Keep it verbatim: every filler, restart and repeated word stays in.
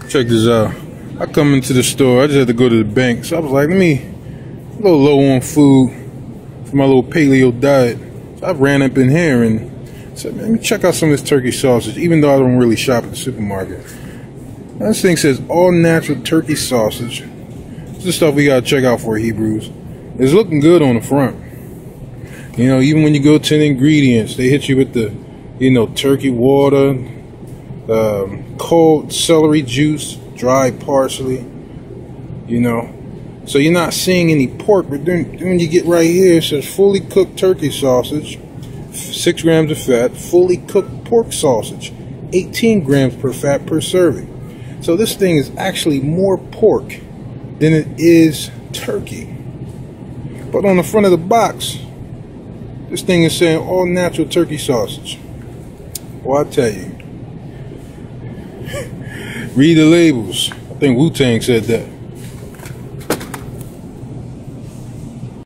Check this out. I come into the store. I just had to go to the bank. So I was like, let me, a little low on food for my little paleo diet. So I ran up in here and said, man, let me check out some of this turkey sausage, even though I don't really shop at the supermarket. Now, this thing says all natural turkey sausage. This is stuff we gotta check out for Hebrews. It's looking good on the front. You know, even when you go to the ingredients, they hit you with the, you know, turkey water, um, cold celery juice, dried parsley, you know. So you're not seeing any pork, but then, then when you get right here, it says fully cooked turkey sausage, six grams of fat, fully cooked pork sausage, eighteen grams per fat per serving. So this thing is actually more pork than it is turkey. But on the front of the box, this thing is saying all natural turkey sausage. Well, I tell you, read the labels. I think Wu-Tang said that.